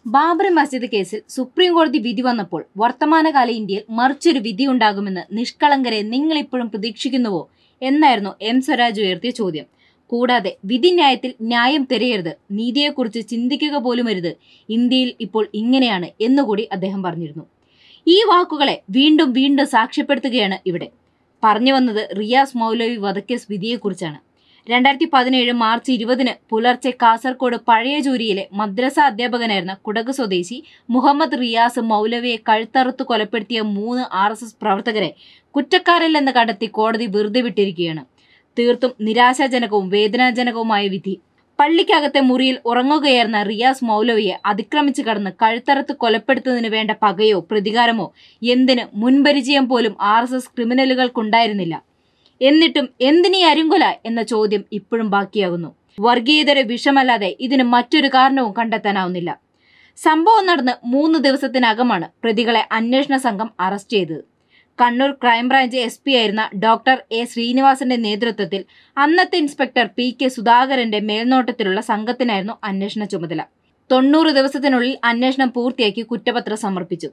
ബാബറി മസ്ജിദ് കേസിൽ സുപ്രീം കോടതി വിധി വന്നപ്പോൾ വർത്തമാനകാല ഇന്ത്യയിൽ മറിച്ചൊരു വിധി ഉണ്ടാകുമെന്ന് നിഷ്കളങ്കരെ നിങ്ങൾ ഇപ്പോഴും പ്രതീക്ഷിക്കുന്നുവോ എന്നായിരുന്നു എം സ്വരാജ് ഉയർത്തിയ ചോദ്യം. കൂടാതെ വിധിന്യായത്തിൽ ന്യായം തിരയരുത്, നീതിയെക്കുറിച്ച് ചിന്തിക്കുക പോലുമരുത്, ഇന്ത്യയിൽ ഇപ്പോൾ ഇങ്ങനെയാണ് എന്നുകൂടി അദ്ദേഹം പറഞ്ഞിരുന്നു. ഈ വാക്കുകളെ വീണ്ടും വീണ്ടും സാക്ഷ്യപ്പെടുത്തുകയാണ് ഇവിടെ. പറഞ്ഞു വന്നത് റിയാസ് മൗലവി വധക്കേസ് വിധിയെക്കുറിച്ചാണ്. 2017 മാർച്ച് 20 പുലർച്ചെ കാസർഗോഡ് പഴയജൂരിയിലെ മദ്രസ അധ്യാപകനായിരുന്ന കുടക് സ്വദേശി മുഹമ്മദ് റിയാസ് മൗലവിയെ കഴുത്തറുത്ത് കൊലപ്പെടുത്തിയ 3 RSS പ്രവർത്തകരെ കുറ്റക്കാരല്ലെന്ന് കണ്ടെത്തി കോടതി വെറുതെ വിട്ടിരിക്കുകയാണ്. തീർത്തും നിരാശാജനകവും വേദനാജനകവുമായ വിധി. പള്ളിക്കകത്തെ മുറിയിൽ ഉറങ്ങുകയായിരുന്ന റിയാസ് മൗലവിയെ അതിക്രമിച്ചു കടന്ന് കഴുത്തറുത്ത് കൊലപ്പെടുത്തുന്നതിന് വേണ്ട പകയോ പ്രതികാരമോ എന്തിന് മുൻപരിചയം പോലും RSS ക്രിമിനലുകൾക്കുണ്ടായിരുന്നില്ല. എന്നിട്ടും എന്തിനീ അരുങ്കൊല എന്ന ചോദ്യം ഇപ്പോഴും ബാക്കിയാകുന്നു. വർഗീയതയുടെ വിഷമല്ലാതെ ഇതിന് മറ്റൊരു കാരണവും കണ്ടെത്താനാവുന്നില്ല. സംഭവം നടന്ന് 3 ദിവസത്തിനകമാണ് പ്രതികളെ അന്വേഷണ സംഘം അറസ്റ്റ് ചെയ്തത്. കണ്ണൂർ ക്രൈംബ്രാഞ്ച് SP ആയിരുന്ന ഡോക്ടർ A ശ്രീനിവാസന്റെ നേതൃത്വത്തിൽ അന്നത്തെ ഇൻസ്പെക്ടർ PK സുധാകരന്റെ മേൽനോട്ടത്തിലുള്ള സംഘത്തിനായിരുന്നു അന്വേഷണ ചുമതല. 90 ദിവസത്തിനുള്ളിൽ അന്വേഷണം പൂർത്തിയാക്കി കുറ്റപത്രം സമർപ്പിച്ചു.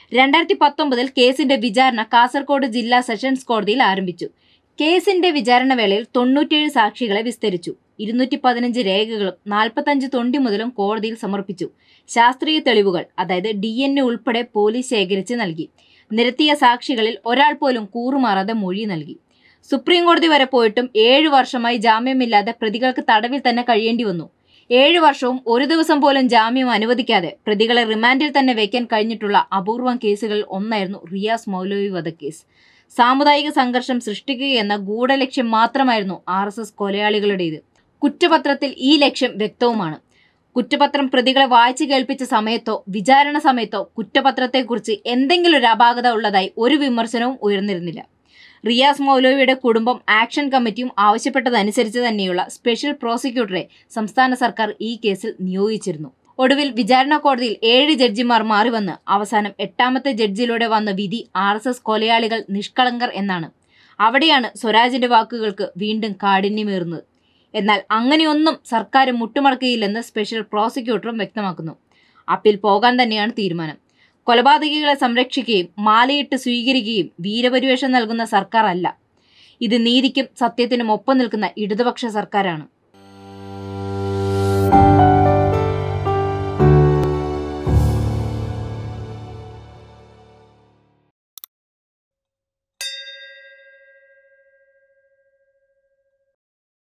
2019 കേസിന്റെ വിചാരണ കാസർഗോഡ് ജില്ലാ സെഷൻസ് കോടതിയിൽ ആരംഭിച്ചു. കേസിന്റെ വിചാരണ വേളയിൽ 97 സാക്ഷികളെ വിസ്തരിച്ചു. 215 രേഖകളും 45 തൊണ്ടി മുതലും കോടതിയിൽ സമർപ്പിച്ചു. ശാസ്ത്രീയ തെളിവുകൾ അതായത് DNA ഉൾപ്പെടെ പോലീസ് ശേഖരിച്ച് നൽകി. നിരത്തിയ സാക്ഷികളിൽ ഒരാൾ പോലും കൂറുമാറാതെ മൊഴി നൽകി. സുപ്രീം കോടതി വരെ പോയിട്ടും 7 വർഷമായി ജാമ്യമില്ലാതെ പ്രതികൾക്ക് തടവിൽ തന്നെ കഴിയേണ്ടി വന്നു. 7 വർഷവും 1 ദിവസം പോലും ജാമ്യം അനുവദിക്കാതെ പ്രതികളെ റിമാൻഡിൽ തന്നെ വയ്ക്കാൻ കഴിഞ്ഞിട്ടുള്ള അപൂർവം കേസുകളിൽ ഒന്നായിരുന്നു റിയാസ് മൗലവി വധക്കേസ്. സാമുദായിക സംഘർഷം സൃഷ്ടിക്കുകയെന്ന ഗൂഢലക്ഷ്യം മാത്രമായിരുന്നു RSS കൊലയാളികളുടേത്. കുറ്റപത്രത്തിൽ ഈ ലക്ഷ്യം വ്യക്തവുമാണ്. കുറ്റപത്രം പ്രതികളെ വായിച്ചു കേൾപ്പിച്ച സമയത്തോ വിചാരണ സമയത്തോ കുറ്റപത്രത്തെക്കുറിച്ച് എന്തെങ്കിലും ഒരു അപാകത ഉള്ളതായി ഒരു വിമർശനവും ഉയർന്നിരുന്നില്ല. റിയാസ് മൗലവിയുടെ കുടുംബം ആക്ഷൻ കമ്മിറ്റിയും ആവശ്യപ്പെട്ടതനുസരിച്ച് തന്നെയുള്ള സ്പെഷ്യൽ പ്രോസിക്യൂട്ടറെ സംസ്ഥാന സർക്കാർ ഈ കേസിൽ നിയോഗിച്ചിരുന്നു. ഒടുവിൽ വിചാരണ കോടതിയിൽ 7 ജഡ്ജിമാർ മാറിവന്ന് അവസാനം 8ാമത്തെ ജഡ്ജിലൂടെ വന്ന വിധി RSS കൊലയാളികൾ നിഷ്കളങ്കർ എന്നാണ്. അവിടെയാണ് സ്വരാജിന്റെ വാക്കുകൾക്ക് വീണ്ടും കാഠിന്യമേറുന്നത്. എന്നാൽ അങ്ങനെയൊന്നും സർക്കാർ മുട്ടുമടക്കുകയില്ലെന്ന് സ്പെഷ്യൽ പ്രോസിക്യൂട്ടറും വ്യക്തമാക്കുന്നു. അപ്പീൽ പോകാൻ തന്നെയാണ് തീരുമാനം. കൊലപാതകികളെ സംരക്ഷിക്കുകയും മാലയിട്ട് സ്വീകരിക്കുകയും വീരപരിവേഷം നൽകുന്ന സർക്കാർ അല്ല. ഇത് നീതിക്കും സത്യത്തിനും ഒപ്പം നിൽക്കുന്ന ഇടതുപക്ഷ സർക്കാരാണ്.